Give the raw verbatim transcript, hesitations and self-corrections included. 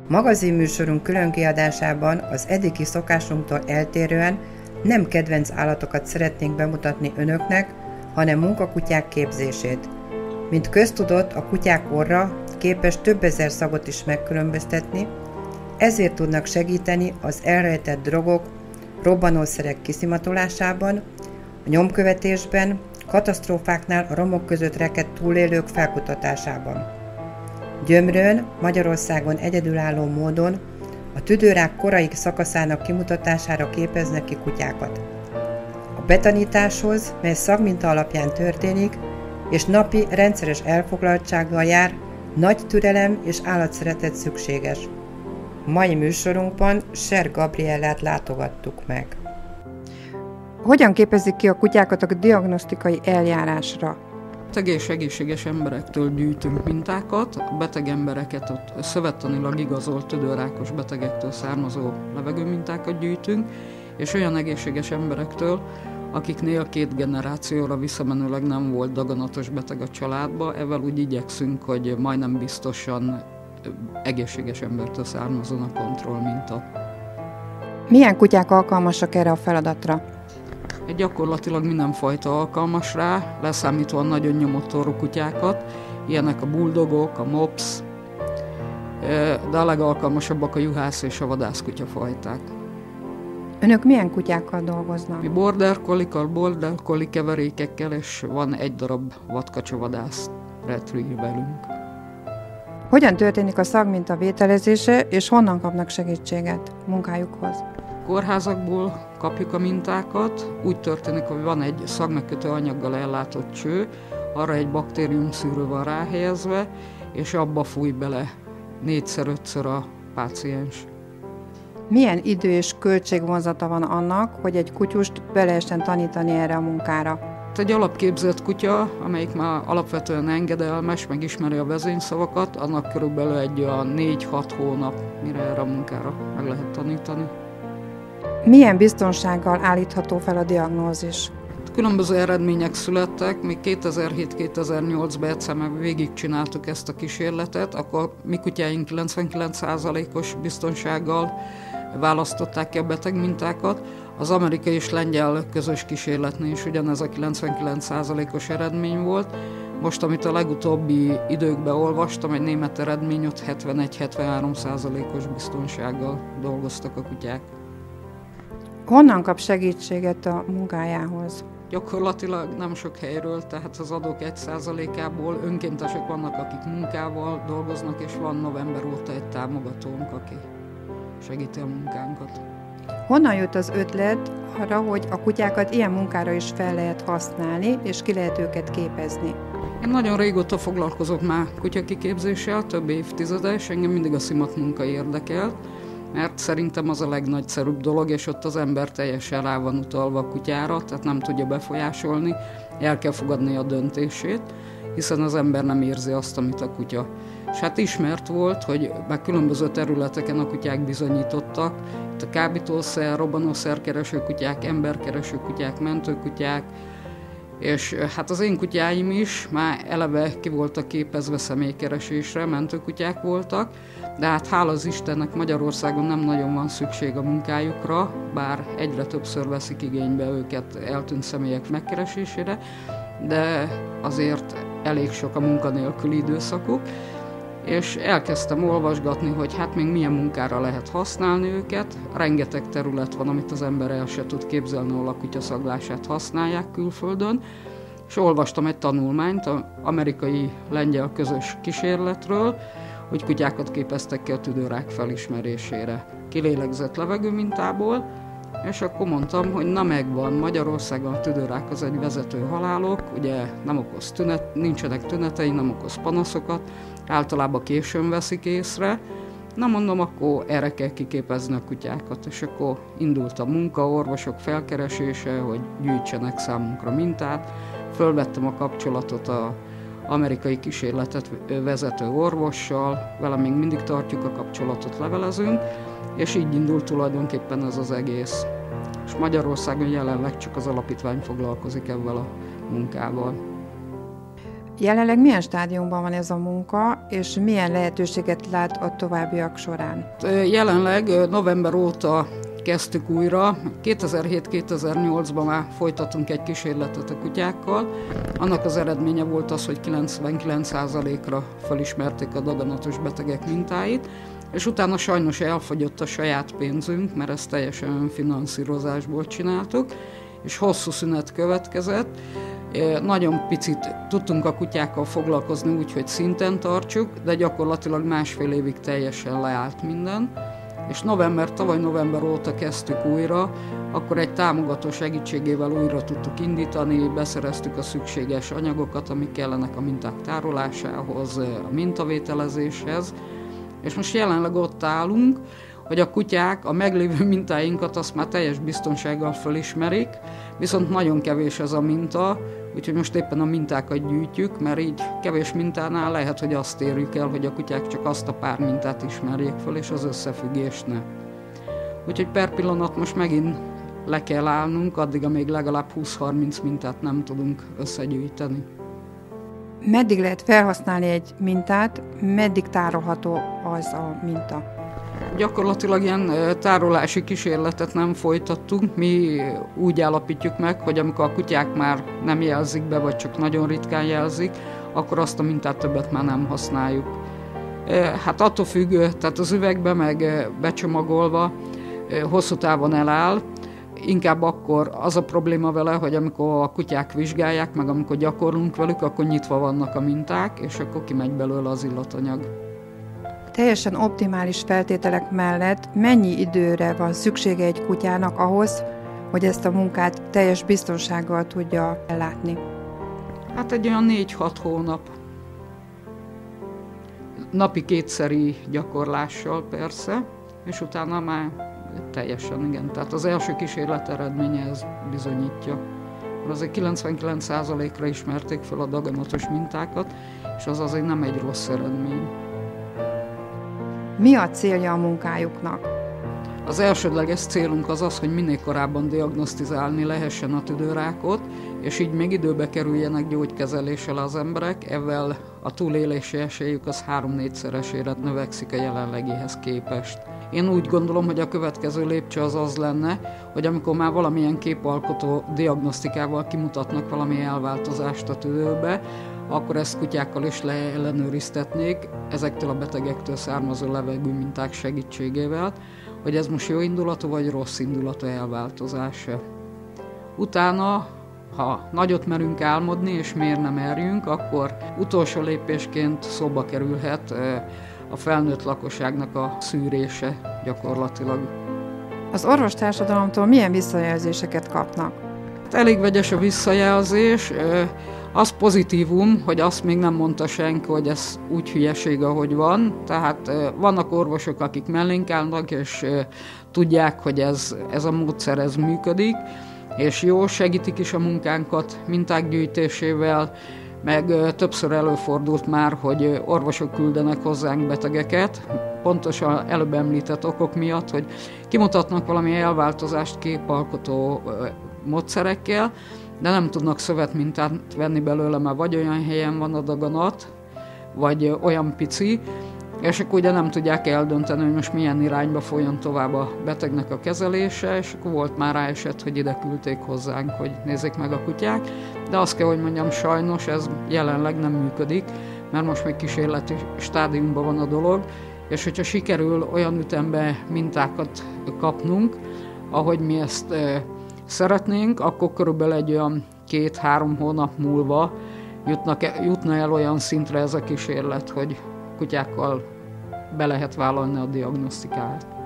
Magazinműsorunk különkiadásában az eddigi szokásunktól eltérően nem kedvenc állatokat szeretnénk bemutatni önöknek, hanem munkakutyák képzését. Mint köztudott, a kutyák orra képes több ezer szagot is megkülönböztetni, ezért tudnak segíteni az elrejtett drogok, robbanószerek kiszimatolásában, a nyomkövetésben, katasztrófáknál a romok között rekedt túlélők felkutatásában. Gyömrőn, Magyarországon egyedülálló módon a tüdőrák korai szakaszának kimutatására képeznek ki kutyákat. A betanításhoz, mely szagminta alapján történik, és napi rendszeres elfoglaltsággal jár, nagy türelem és állatszeretet szükséges. Mai műsorunkban Ser Gabriellát látogattuk meg. Hogyan képezik ki a kutyákat a diagnosztikai eljárásra? Beteg és egészséges emberektől gyűjtünk mintákat, a beteg embereket ott szövettanilag igazolt tüdőrákos betegektől származó levegőmintákat gyűjtünk, és olyan egészséges emberektől, akiknél két generációra visszamenőleg nem volt daganatos beteg a családba, ezzel úgy igyekszünk, hogy majdnem biztosan egészséges embertől származon a kontrollminta. Milyen kutyák alkalmasak erre a feladatra? Gyakorlatilag mindenfajta alkalmas rá, leszámítva nagyon nyomott orrú kutyákat, ilyenek a bulldogok, a mops, de a legalkalmasabbak a juhász és a vadászkutya fajták. Önök milyen kutyákkal dolgoznak? Mi border collie-kal, border collie keverékekkel, és van egy darab vadkacsavadász retrieverünk. Hogyan történik a szagminta vételezése, és honnan kapnak segítséget munkájukhoz? Kórházakból kapjuk a mintákat, úgy történik, hogy van egy szagmegkötő anyaggal ellátott cső, arra egy baktériumszűrő van ráhelyezve, és abba fúj bele négyszer-ötször a páciens. Milyen idő és költségvonzata van annak, hogy egy kutyust be lehessen tanítani erre a munkára? Egy alapképzett kutya, amelyik már alapvetően engedelmes, megismeri a vezényszavakat, annak körülbelül egy olyan négy-hat hónap, mire erre a munkára meg lehet tanítani. Milyen biztonsággal állítható fel a diagnózis? Különböző eredmények születtek, még kétezer-hét-kétezer-nyolcban egyszer meg végigcsináltuk ezt a kísérletet, akkor mi kutyáink kilencvenkilenc százalékos biztonsággal választották ki a beteg mintákat. Az amerikai és lengyel közös kísérletnél is ugyanez a kilencvenkilenc százalékos eredmény volt. Most, amit a legutóbbi időkben olvastam, egy német eredmény, ott hetvenegy-hetvenhárom százalékos biztonsággal dolgoztak a kutyák. Honnan kap segítséget a munkájához? Gyakorlatilag nem sok helyről, tehát az adók egy százalékából önkéntesek vannak, akik munkával dolgoznak, és van november óta egy támogatónk, aki segíti a munkánkat. Honnan jött az ötlet arra, hogy a kutyákat ilyen munkára is fel lehet használni, és ki lehet őket képezni? Én nagyon régóta foglalkozok már kutyakiképzéssel, több évtizede, és engem mindig a szimat munka érdekelt, mert szerintem az a legnagyszerűbb dolog, és ott az ember teljesen rá van utalva a kutyára, tehát nem tudja befolyásolni, el kell fogadni a döntését, hiszen az ember nem érzi azt, amit a kutya. És hát ismert volt, hogy már különböző területeken a kutyák bizonyítottak, itt a kábítószer, robbanószerkereső kutyák, emberkereső kutyák, mentőkutyák, és hát az én kutyáim is már eleve ki voltak képezve személykeresésre, mentőkutyák voltak, de hát hála az Istennek Magyarországon nem nagyon van szükség a munkájukra, bár egyre többször veszik igénybe őket eltűnt személyek megkeresésére, de azért elég sok a munkanélküli időszakuk, és elkezdtem olvasgatni, hogy hát még milyen munkára lehet használni őket. Rengeteg terület van, amit az ember el se tud képzelni, ahol a kutyaszaglását használják külföldön, és olvastam egy tanulmányt az amerikai-lengyel közös kísérletről, hogy kutyákat képeztek ki a tüdőrák felismerésére kilélegzett levegőmintából, és akkor mondtam, hogy na megvan, Magyarországon a tüdőrák az egy vezető halálok, ugye nem okoz tünet, nincsenek tünetei, nem okoz panaszokat, általában későn veszik észre. Na mondom, akkor erre kell kiképezni a kutyákat, és akkor indult a munka, orvosok felkeresése, hogy gyűjtsenek számunkra mintát. Fölvettem a kapcsolatot az amerikai kísérletet vezető orvossal, vele még mindig tartjuk a kapcsolatot, levelezünk, és így indult tulajdonképpen ez az egész. És Magyarországon jelenleg csak az alapítvány foglalkozik ezzel a munkával. Jelenleg milyen stádiumban van ez a munka, és milyen lehetőséget lát a továbbiak során? Jelenleg november óta kezdtük újra. kétezer-hét kétezer-nyolcban már folytatunk egy kísérletet a kutyákkal. Annak az eredménye volt az, hogy kilencvenkilenc százalékra felismerték a daganatos betegek mintáit, és utána sajnos elfogyott a saját pénzünk, mert ezt teljesen önfinanszírozásból csináltuk, és hosszú szünet következett. Nagyon picit tudtunk a kutyákkal foglalkozni úgy, hogy szinten tartsuk, de gyakorlatilag másfél évig teljesen leállt minden. És november, tavaly november óta kezdtük újra, akkor egy támogató segítségével újra tudtuk indítani, beszereztük a szükséges anyagokat, amik kellenek a minták tárolásához, a mintavételezéshez, és most jelenleg ott állunk, hogy a kutyák a meglévő mintáinkat azt már teljes biztonsággal felismerik, viszont nagyon kevés ez a minta, úgyhogy most éppen a mintákat gyűjtjük, mert így kevés mintánál lehet, hogy azt érjük el, hogy a kutyák csak azt a pár mintát ismerjék fel, és az összefüggést ne. Úgyhogy per pillanat most megint le kell állnunk, addig, amíg legalább húsz-harminc mintát nem tudunk összegyűjteni. Meddig lehet felhasználni egy mintát, meddig tárolható az a minta? Gyakorlatilag ilyen tárolási kísérletet nem folytattunk. Mi úgy állapítjuk meg, hogy amikor a kutyák már nem jelzik be, vagy csak nagyon ritkán jelzik, akkor azt a mintát többet már nem használjuk. Hát attól függ, tehát az üvegbe meg becsomagolva hosszú távon eláll. Inkább akkor az a probléma vele, hogy amikor a kutyák vizsgálják, meg amikor gyakorlunk velük, akkor nyitva vannak a minták, és akkor kimegy belőle az illatanyag. Teljesen optimális feltételek mellett mennyi időre van szüksége egy kutyának ahhoz, hogy ezt a munkát teljes biztonsággal tudja ellátni? Hát egy olyan négy-hat hónap. Napi kétszeri gyakorlással persze, és utána már teljesen, igen. Tehát az első kísérlet eredménye ez bizonyítja. Azért kilencvenkilenc százalékra ismerték fel a daganatos mintákat, és az azért nem egy rossz eredmény. Mi a célja a munkájuknak? Az elsődleges célunk az az, hogy minél korábban diagnosztizálni lehessen a tüdőrákot, és így még időbe kerüljenek gyógykezeléssel az emberek, ezzel a túlélési esélyük az három-négyszeresére növekszik a jelenlegihez képest. Én úgy gondolom, hogy a következő lépcső az az lenne, hogy amikor már valamilyen képalkotó diagnosztikával kimutatnak valami elváltozást a tüdőbe, akkor ezt kutyákkal is leellenőriztetnék ezektől a betegektől származó levegőminták segítségével, hogy ez most jó indulatú vagy rossz indulatú elváltozás. Utána, ha nagyot merünk álmodni és miért nem merjünk, akkor utolsó lépésként szóba kerülhet a felnőtt lakosságnak a szűrése gyakorlatilag. Az orvostársadalomtól milyen visszajelzéseket kapnak? Elég vegyes a visszajelzés. Az pozitívum, hogy azt még nem mondta senki, hogy ez úgy hülyeség, ahogy van. Tehát vannak orvosok, akik mellénk állnak, és tudják, hogy ez, ez a módszer ez működik, és jó, segítik is a munkánkat minták gyűjtésével, meg többször előfordult már, hogy orvosok küldenek hozzánk betegeket, pontosan előbb említett okok miatt, hogy kimutatnak valami elváltozást képalkotó módszerekkel, de nem tudnak szövetmintát venni belőle, mert vagy olyan helyen van a daganat, vagy olyan pici, és akkor ugye nem tudják eldönteni, hogy most milyen irányba folyjon tovább a betegnek a kezelése, és akkor volt már rá eset, hogy ide küldték hozzánk, hogy nézzék meg a kutyák, de azt kell, hogy mondjam, sajnos ez jelenleg nem működik, mert most még kísérleti stádiumban van a dolog, és hogyha sikerül olyan ütembe mintákat kapnunk, ahogy mi ezt e, szeretnénk, akkor körülbelül egy olyan két-három hónap múlva jutnak, jutna el olyan szintre ez a kísérlet, hogy kutyákkal be lehet vállalni a diagnosztikát.